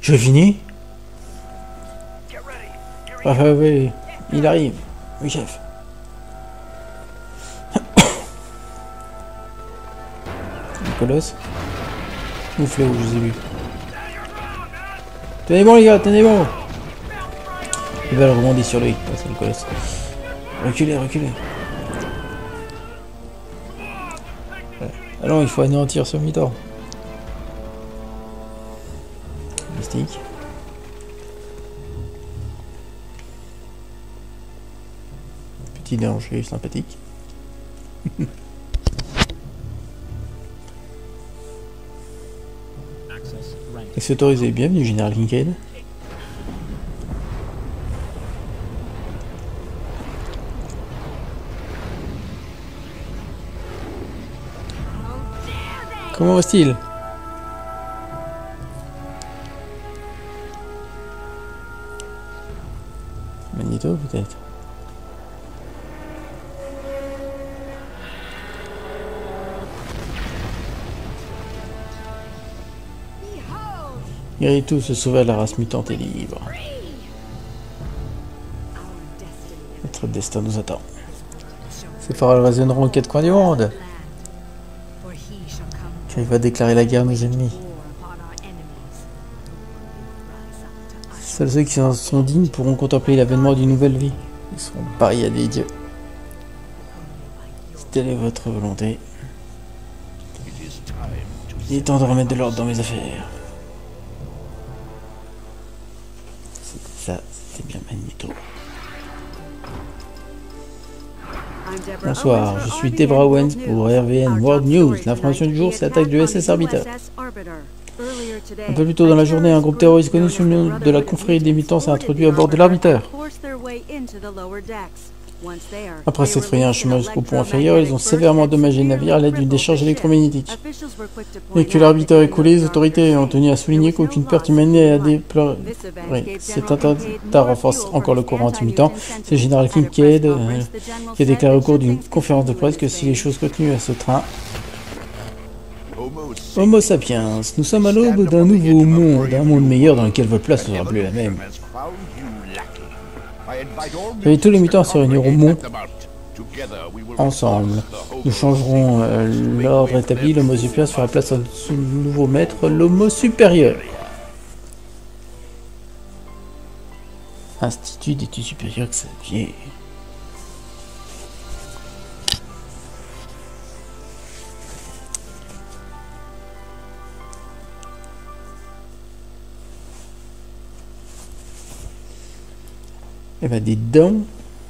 Je finis. Ah oui, il arrive. Oui, chef. Le colosse. Ou Fléau, je sais plus. Tenez bon les gars, tenez bon. Il va le rebondir sur lui. Ah, c'est le colosse. Reculez, reculez. Ouais. Alors il faut anéantir ce mi-temps. Mystique. Petit danger sympathique. Accès autorisé, bienvenue Général Kincaid. Comment va-t-il? Magneto peut-être. Irritou se sauva, la race mutante est libre. Notre destin nous attend. Ces paroles résonneront aux quatre coins du monde. Car il va déclarer la guerre à nos ennemis. Seuls ceux qui en sont dignes pourront contempler l'avènement d'une nouvelle vie. Ils seront pariés à des dieux. Si telle est votre volonté, il est temps de remettre de l'ordre dans mes affaires. Ça, c'était bien Magneto. Bonsoir, je suis Debra Owens pour RVN World News. L'information du jour, c'est l'attaque du SS Arbiter. Un peu plus tôt dans la journée, un groupe terroriste connu sous le nom de la confrérie des mutants s'est introduit à bord de l'Arbiter. Après s'être frayé un chemin jusqu'au pont inférieur, ils ont sévèrement endommagé le navire à l'aide d'une décharge électromagnétique. Et que l'Arbiter est coulé, les autorités ont tenu à souligner qu'aucune perte humaine n'est à déplorer. Cet attentat renforce encore le courant anti-mutant. C'est le général Kincaid qui a déclaré au cours d'une conférence de presse que si les choses contenues à ce train... Homo sapiens, nous sommes à l'aube d'un nouveau monde, un monde meilleur dans lequel votre place ne sera plus la même. Et tous les mutants se réuniront ensemble. Nous changerons l'ordre établi, l'homo supérieur fera place à son nouveau maître, l'homo supérieur. Institut d'études supérieures Xavier. Eh ben, dis donc.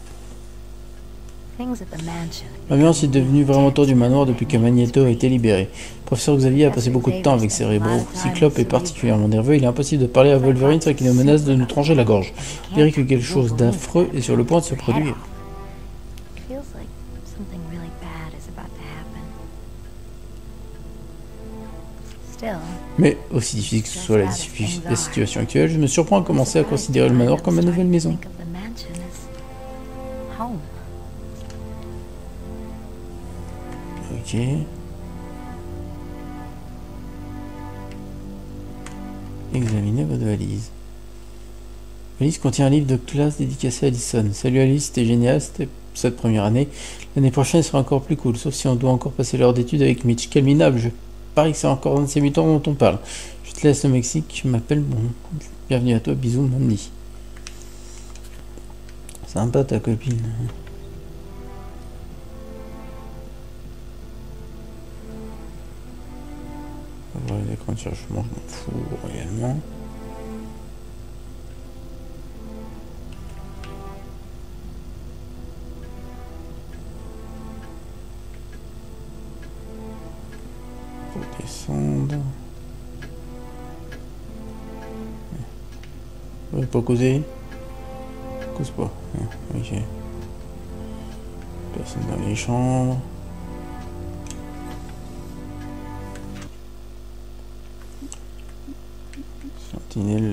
L'ambiance est devenue vraiment autour du manoir depuis que Magneto a été libéré. Le professeur Xavier a passé beaucoup de temps avec Cérébro. Cyclope est particulièrement nerveux, il est impossible de parler à Wolverine sans qu'il nous menace de nous trancher la gorge. Il dirait que quelque chose d'affreux est sur le point de se produire. Mais, aussi difficile que ce soit la situation actuelle, je me surprends à commencer à considérer le manoir comme ma nouvelle maison. Ok. Examinez votre valise. La valise contient un livre de classe dédicacé à Allison. Salut Alice, c'était génial, c'était cette première année. L'année prochaine sera encore plus cool, sauf si on doit encore passer l'heure d'études avec Mitch. Quel minable, je parie que c'est encore un de ces mutants dont on parle. Je te laisse au Mexique, je m'appelle bon. Bienvenue à toi, bisous Mandy. Sympa ta copine. Voilà, l'écran de chargement, je m'en fous réellement. Faut descendre. Ouais, pas causer. Cause pas. Ok. Personne dans les chambres. Sentinelle.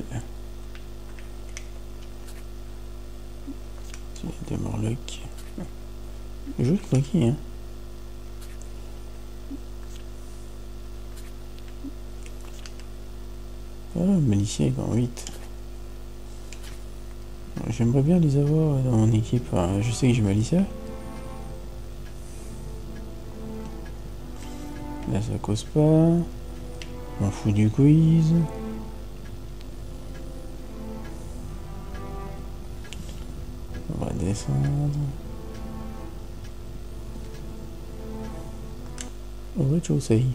De Morlock. Le jeu de qui, hein. Ah, Malicia est en 8. J'aimerais bien les avoir dans mon équipe. Enfin, je sais que j'ai Malicia. Là, ça cause pas. On fout du quiz. On va descendre. On va Josei.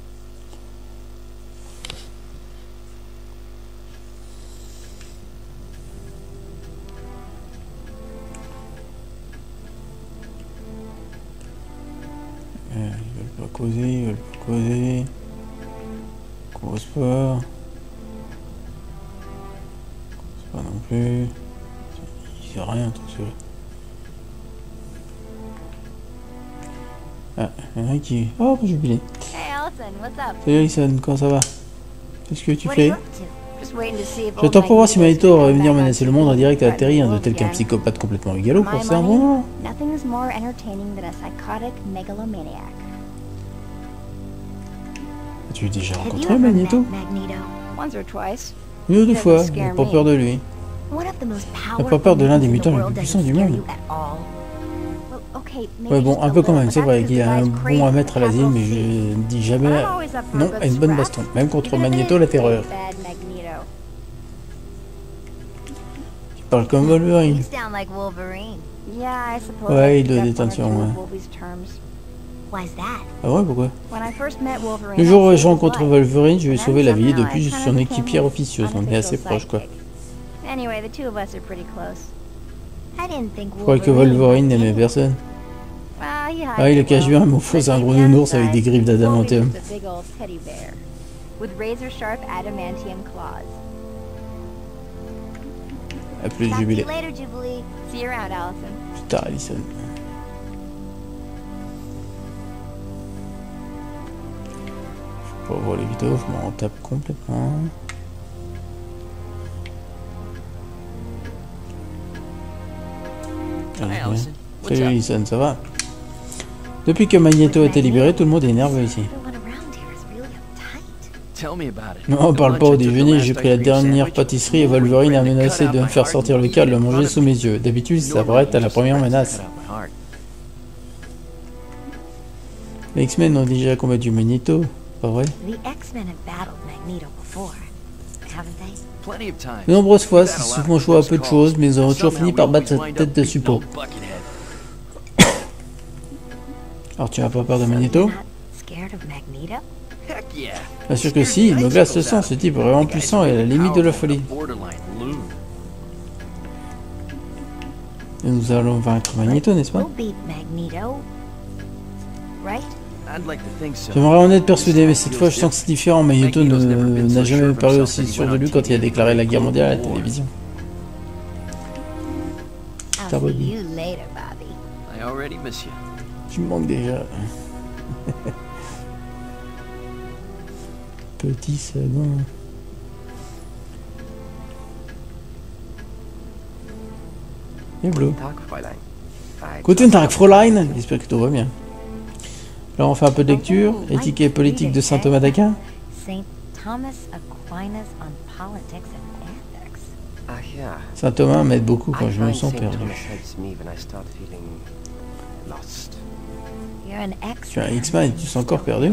Ils veulent pas causer, ils veulent pas causer. Cause pas. Cause pas non plus. Il sait rien tout ça. Ah, il y en a qui... Oh, jubilé. Hey Allison, what's up? Salut Alison, comment ça va? Qu'est-ce que tu What are you fais? up to? Just waiting to see if old J'attends pour voir si Magneto Magneto va is venir back menacer on le monde en TV direct à la and télé, threaten de the tel qu'un world again. psychopathe complètement rigolo My pour ça. money, Bon. nothing is more entertaining than a psychotic megalomaniac. As-tu déjà Have you rencontré ever Magneto? met Magneto? Once or twice. Une ou deux Doesn't fois, scare j'ai pas me. peur de lui. One of the most T'as pas peur de l'un des powerful mutants les mutants plus puissants du monde? Ouais, bon, un peu quand même, c'est vrai qu'il y a un bon à mettre à l'asile, mais je ne dis jamais non à une bonne baston, même contre Magneto la terreur. Tu parles comme Wolverine. Ouais, il doit détention, ouais. Ah ouais, pourquoi? Le jour où je rencontre Wolverine, je vais sauver la vie, et depuis je suis son équipière officieuse, on est assez proches quoi. Je crois que Wolverine n'aimait personne. Ah, il a qu'à jouer un mot faux, c'est un gros nounours avec des griffes d'adamantium. A plus jubilé. Plus tard, Allison. Je peux voir les vidéos, je m'en tape complètement. Salut Allison, ça va? Depuis que Magneto a été libéré, tout le monde est nerveux ici. Non, on parle pas au déjeuner, j'ai pris la dernière pâtisserie et Wolverine a menacé de me faire sortir le cas, de le manger sous mes yeux. D'habitude, ça s'arrête à la première menace. Les X-Men ont déjà combattu Magneto, pas vrai? De nombreuses fois, c'est souvent joué à peu de choses, mais ils ont toujours fini par battre sa tête de suppôt. Alors tu n'as pas peur de Magneto? Bien sûr que si, il me glace le sang, ce type est vraiment puissant et à la limite de la folie. Et nous allons vaincre Magneto, n'est-ce pas? J'aimerais en être persuadé, mais cette fois je sens que c'est différent. Magneto n'a jamais paru aussi sûr de lui quand il a déclaré la guerre mondiale à la télévision. T'as Bobby. Tu me manques déjà. Petit second. Et bleu. Guten Tag, Fräulein. J'espère que tout va bien. Là, on fait un peu de lecture. Éthique et politique de saint Thomas d'Aquin. Saint Thomas m'aide beaucoup quand je me sens perdu. Tu es un X-Men et tu te sens encore perdu?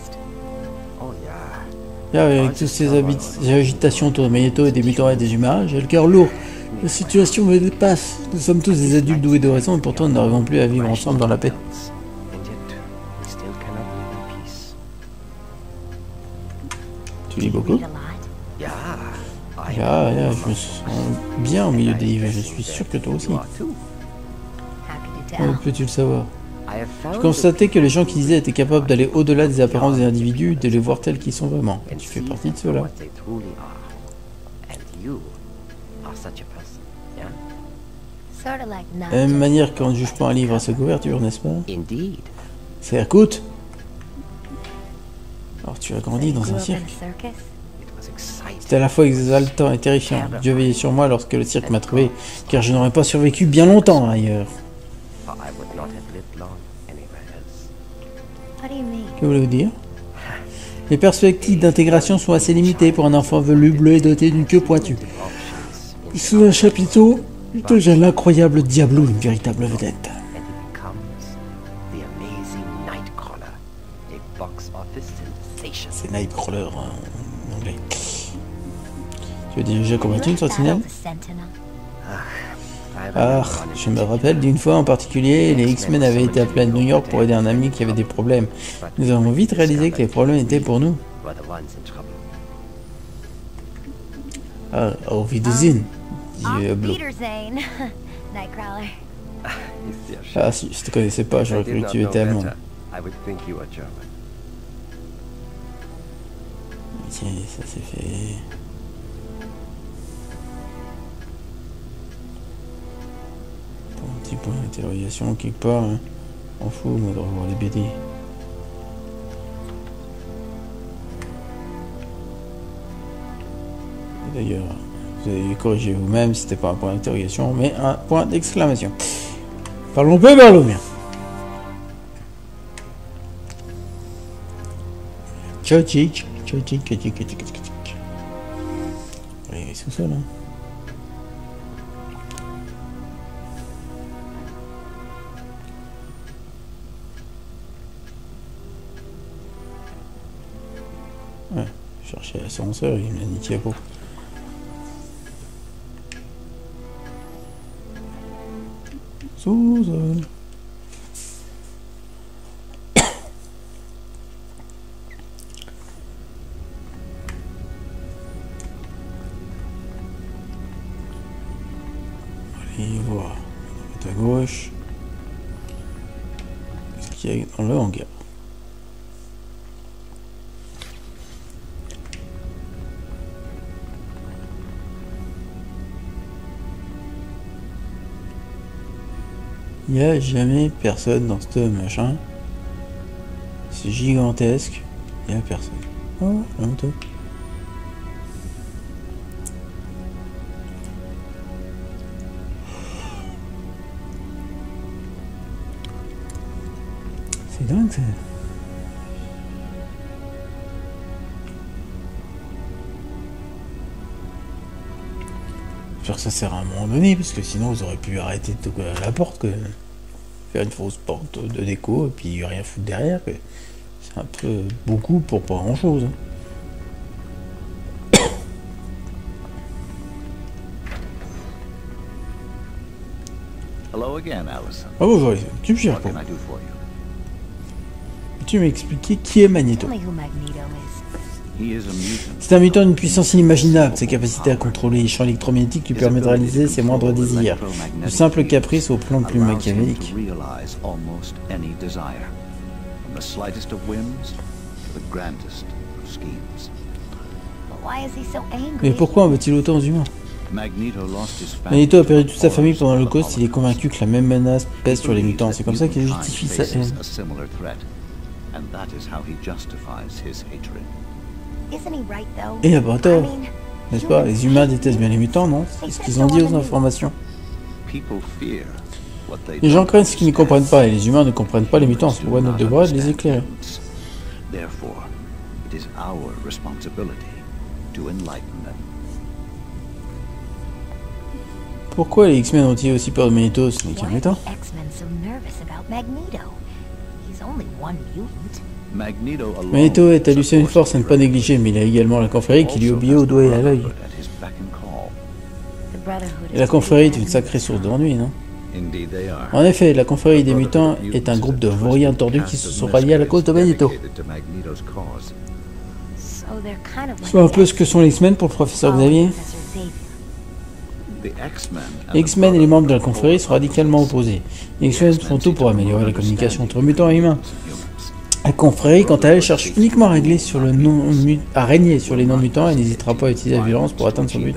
Et avec toutes ces agitations autour de Magneto et des mutants et des humains, j'ai le cœur lourd. La situation me dépasse. Nous sommes tous des adultes doués de raison et pourtant nous n'arrivons plus à vivre ensemble dans la paix. Tu lis beaucoup? Je me sens bien au milieu des livres, je suis sûr que toi aussi. Comment peux-tu le savoir? J'ai constaté que les gens qui disaient étaient capables d'aller au-delà des apparences des individus, de les voir tels qu'ils sont vraiment. Et tu fais partie de ceux-là. De la même manière qu'on ne juge pas un livre à sa couverture, n'est-ce pas? Ça coûte. Alors tu as grandi dans un cirque. C'était à la fois exaltant et terrifiant. Dieu veillait sur moi lorsque le cirque m'a trouvé, car je n'aurais pas survécu bien longtemps ailleurs. Que voulez-vous dire? Les perspectives d'intégration sont assez limitées pour un enfant voluble et doté d'une queue pointue. Sous un chapiteau, il devient l'incroyable Diablo, une véritable vedette. C'est Nightcrawler en anglais. Tu as déjà combattu une sentinelle? Ah, je me rappelle d'une fois en particulier, les X-Men avaient été appelés à New York pour aider un ami qui avait des problèmes. Nous avons vite réalisé que les problèmes étaient pour nous. Ah, auf Wiedersehen, Diablo. Ah, si je te connaissais pas, j'aurais cru que tu étais allemand. Tiens, ça s'est fait... Un petit point d'interrogation quelque part, hein. On fout, moi, de revoir les BD. D'ailleurs, vous avez corrigé vous-même, c'était pas un point d'interrogation, mais un point d'exclamation. Parlons peu, parlons bien. Tchotchik, tchotchik, tchotchik, tchotchik, tchotchik. Allez, il est sous sol, hein. Ouais, je cherchais l'ascenseur, il me l'a niqué à peau. Sous-sol. Allez voir. À gauche. Qu'est-ce qu'il y a dans le hangar? Il n'y a jamais personne dans ce machin. C'est gigantesque. Il n'y a personne. Oh, la moto. C'est dingue ça. J'espère que ça sert à un moment donné, parce que sinon vous aurez pu arrêter de toquer à la porte, que faire une fausse porte de déco et puis rien foutre derrière. C'est un peu beaucoup pour pas grand chose. Hein. Hello again, Allison. Ah bonjour, tu me cherches What pas. can I do for you? Tu m'as expliqué qui est Magneto. Tell me who Magneto is. He is a mutant. C'est un mutant d'une puissance inimaginable. Ses capacités à contrôler les champs électromagnétiques lui permettent de réaliser ses moindres désirs. De simples caprices au plan plus Allows him machiavélique. to realize almost any desire, from the slightest of whims to the grandest of schemes. But why is he so angry? Mais pourquoi en veut-il autant aux humains? Magneto lost his family. Magneto a perdu toute sa famille pendant l'Holocauste. Il est convaincu que la même menace pèse sur les mutants. C'est comme ça qu'il justifie sa haine. A similar threat, and that is how he justifies his hatred. Isn't he right though? Et il n'a pas tort, I mean, n'est-ce pas? Les humains détestent bien les mutants, non? C'est ce qu'ils ont dit aux informations. People fear what they Les gens don't craignent ce qu'ils ne understand. comprennent pas, et les humains ne comprennent pas les mutants. C'est pourquoi notre devoir est de les éclairer. Therefore, it is our responsibility to enlighten them. Pourquoi les X-Men ont-ils aussi peur de Magneto? Ce n'est qu'un why are mutant. the X-Men so nervous about Magneto? He's only one mutant. Magneto alone Magneto est à lui seul une supports force à ne pas the négliger, mais il a également la confrérie qui lui obéit au doigt et à l'œil. at his beck and call. The Brotherhood Et la is confrérie est pretty une bad. sacrée source d'ennui, non? Indeed they are. En effet, la confrérie des mutants est un groupe de vauriens tordus qui se sont ralliés à la cause de Magneto. So they're kind of like Soit un peu ce que sont les X-Men pour le professeur Xavier. Professor Xavier. Les X-Men et les membres de la confrérie sont radicalement opposés. Les X-Men font tout pour améliorer la communication entre mutants et humains. La confrérie, quant à elle, cherche uniquement à régner sur les non-mutants et n'hésitera pas à utiliser la violence pour atteindre son but.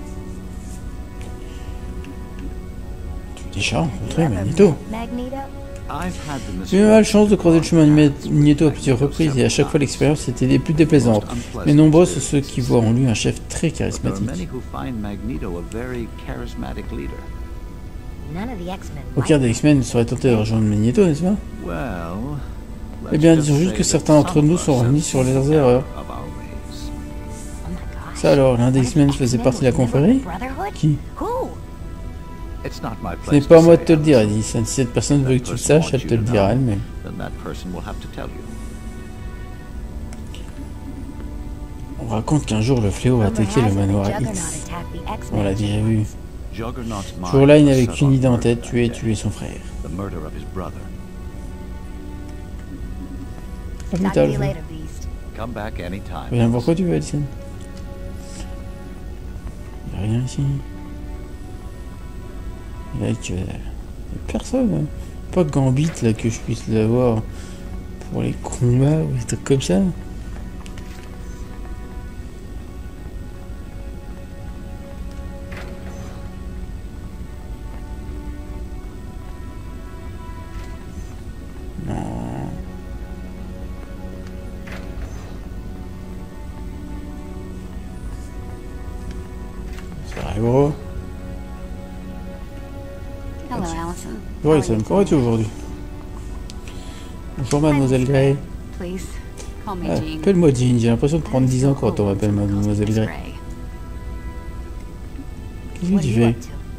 Tu as déjà rencontré Magneto? Magneto? J'ai eu la chance de croiser le chemin de Magneto à plusieurs reprises et à chaque fois l'expérience était des plus déplaisante. Mais nombreux sont ceux qui voient en lui un chef très charismatique. None of the X-Men. Aucun des X-Men ne serait tenté de rejoindre Magneto, n'est-ce pas? Well, Eh bien, disons juste que certains d'entre nous sont revenus sur leurs erreurs. Ça alors, l'un des X-Men faisait partie de la confrérie? Qui? Ce n'est pas à moi de te le dire, Edison. Si cette personne veut que tu le saches, elle te le dira elle-même. On raconte qu'un jour, le fléau a attaqué le manoir X. On l'a déjà vu. Ce jour-là, il n'avait qu'une idée en tête, tuer son frère. Pas vital. Viens voir quoi tu veux, Edison. Il n'y a rien ici. Il y a personne. Hein. Pas Gambit là que je puisse l'avoir pour les combats ou des trucs comme ça. Non. Ça arrive gros. Bonjour Alison, comment vas-tu aujourd'hui? Bonjour mademoiselle Gray. Appelle-moi Jean, j'ai l'impression de prendre 10 ans quand on m'appelle mademoiselle Gray. Qu'est-ce que tu fais?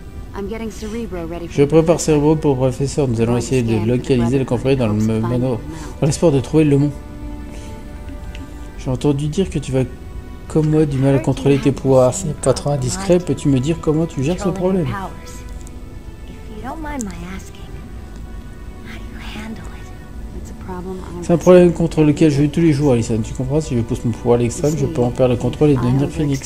Je prépare Cerebro pour le professeur, nous allons essayer de localiser le confrérie dans le manoir, dans l'espoir de trouver le mont. J'ai entendu dire que tu vas comme moi du mal à contrôler tes pouvoirs, c'est pas trop indiscret, peux-tu me dire comment tu gères ce problème? C'est un problème contre lequel je vis tous les jours, Alison. Tu comprends? Si je pousse mon pouvoir à l'extrême, je peux en perdre le contrôle et devenir Phoenix.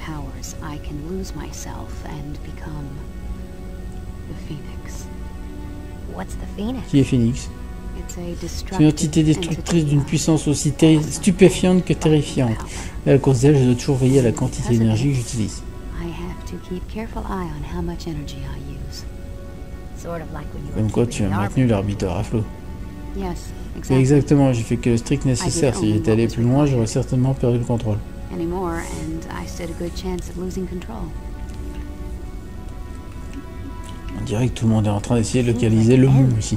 Qui est Phoenix? C'est une entité destructrice d'une puissance aussi stupéfiante que terrifiante. Et à cause d'elle, je dois toujours veiller à la quantité d'énergie que j'utilise. Comme quoi tu as maintenu l'arbitre à flot. Oui, exactement, j'ai fait que le strict nécessaire. Si j'étais allé plus loin, j'aurais certainement perdu le contrôle. On dirait que tout le monde est en train d'essayer de localiser le mont ici.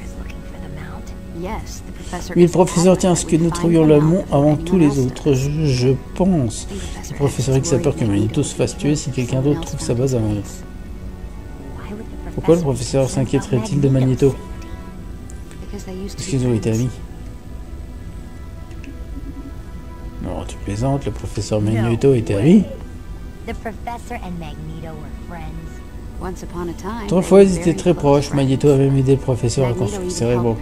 Oui, le professeur tient à ce que nous trouvions le mont avant tous les autres, je pense. Le professeur X a peur que Magneto se fasse tuer si quelqu'un d'autre trouve sa base avant lui. Pourquoi le professeur s'inquiéterait-il de Magneto? Parce qu'ils ont été amis. Non, tu plaisantes, le professeur Magneto était ami. Autrefois, ils étaient très proches. Magneto avait aidé le professeur à construire Cerebro.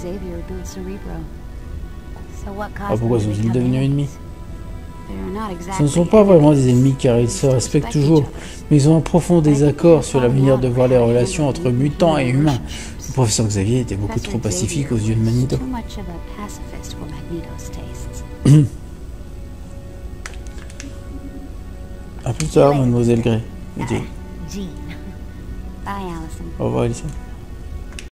Ah, pourquoi sont-ils devenus ennemis? Ce ne sont pas vraiment des ennemis car ils se respectent toujours, mais ils ont un profond désaccord sur la manière de voir les relations entre mutants et humains. Le professeur Xavier était beaucoup trop pacifique aux yeux de Magneto. A plus tard, mademoiselle Gray. Au revoir, Alison.